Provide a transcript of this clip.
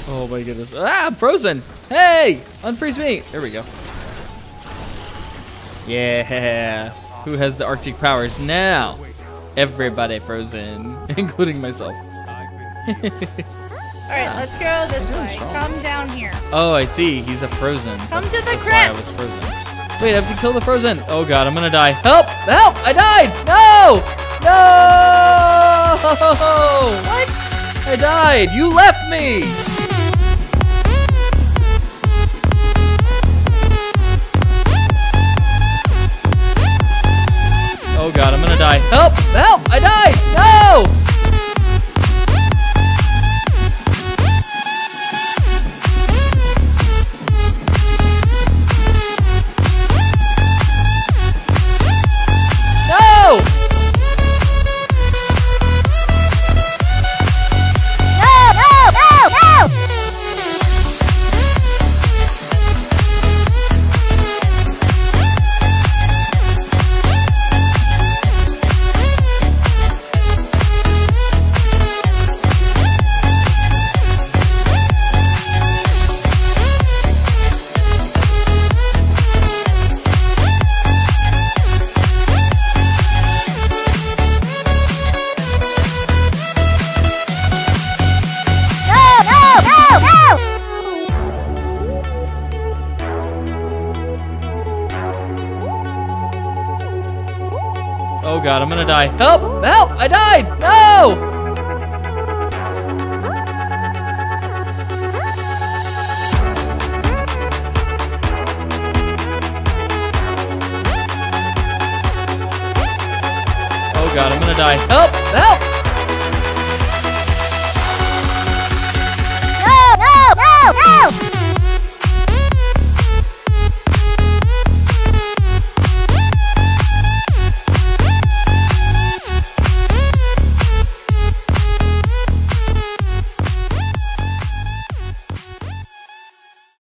Oh my goodness. Ah, I'm frozen. Hey, unfreeze me. There we go. Yeah. Who has the Arctic powers now? Everybody frozen, including myself. Alright, let's go this way. Come down here. Oh, I see. He's a frozen. Come to the That's crypt. why I was frozen. Wait, I have to kill the frozen. Oh god, I'm gonna die. Help! Help! I died! No! No! What? I died. You left me. Oh god, I'm gonna die. Help! Help! I died! No! Oh god, I'm gonna die. Help! Help! I died! No! Oh god, I'm gonna die. Help! Help!